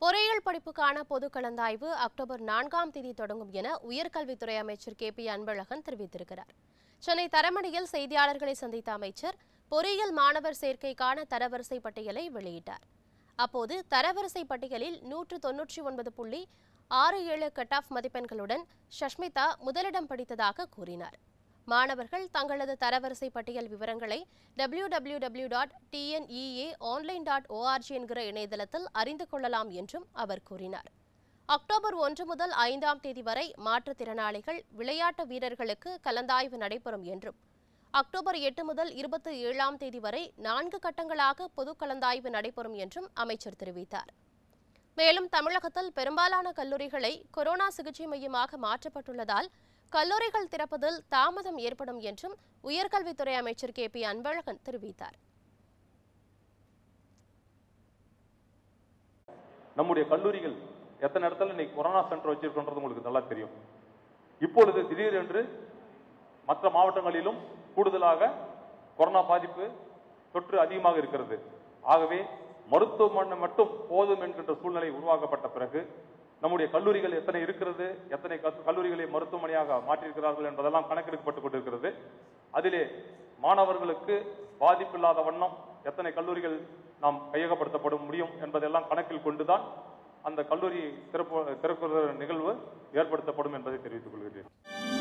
பொறியியல் படிப்புக்கான பொது கலந்தாய்வு அக்டோபர் 4ஆம் தேதி தொடங்கும் என உயர்கல்வித்துறை அமைச்சர் கே.பி. அன்பழகன் தெரிவித்திருக்கிறார். சென்னை தரமணியில் செய்தியாளர்களை சந்தித்த அமைச்சர் பொறியியல் மாணவர் சேர்க்கைக்கான தரவரிசை பட்டியலை வெளியிட்டார். அப்போது தரவரிசை பட்டியலில் 199.67 கட் ஆஃப் மதிப்பெண்களுடன் ஷஷ்மிதா முதலிடம் பிடித்ததாக கூறினார். மாணவர்கள் தங்களது தரவரிசை பட்டியல் விவரங்களை www.tneaonline.org என்கிற இணையதளத்தில் அறிந்து கொள்ளலாம் என்றும் அவர் கூறினார். அக்டோபர் 1 முதல் 5ஆம் தேதி வரை மாற்றுத்திறனாளிகள், விளையாட்டு வீரர்களுக்கு கலந்தாய்வு நடைபெறும் என்றும், அக்டோபர் 8 முதல் 27ஆம் தேதி வரை 4 கட்டங்களாக பொது கலந்தாய்வு நடைபெறும் என்றும் அமைச்சர் தெரிவித்தார். மேலும் தமிழகத்தில் பெரும்பாலான கல்லூரிகளை கொரோனா சிகிச்சை மையமாக மாற்றப்பட்டுள்ளதால் கல்லூரிகள் திறப்பதில் தாமதம் ஏற்படும் என்றும் உயர்கல்வித்துறை அமைச்சர் கே.பி. அன்பழகன் தெரிவித்தார். நம்முடைய கல்லூரிகள் எத்தனை இடத்துல இன்னைக்கு கொரோனா சென்டர் வச்சிருக்கோன்றது உங்களுக்கு நல்லா தெரியும். இப்பொழுது திடீரென்று மற்ற மாவட்டங்களிலும் கூடுதலாக கொரோனா பாதிப்பு தொற்று அதிகமாக இருக்கிறது. ஆகவே மருத்துவமனை மட்டும் போதும் என்கின்ற சூழ்நிலை உருவாக்கப்பட்ட பிறகு நம்முடைய கல்லூரிகள் எத்தனை இருக்கிறது, எத்தனை கல்லூரிகளை மருத்துவமனையாக மாற்றியிருக்கிறார்கள் என்பதெல்லாம் கணக்கெடுக்கப்பட்டுக் கொண்டிருக்கிறது. அதிலே மாணவர்களுக்கு பாதிப்பில்லாத வண்ணம் எத்தனை கல்லூரிகள் நாம் கையகப்படுத்தப்பட முடியும் என்பதெல்லாம் கணக்கில் கொண்டுதான் அந்த கல்லூரி திறப்பு நிகழ்வு ஏற்படுத்தப்படும் என்பதை தெரிவித்துக் கொள்கிறேன்.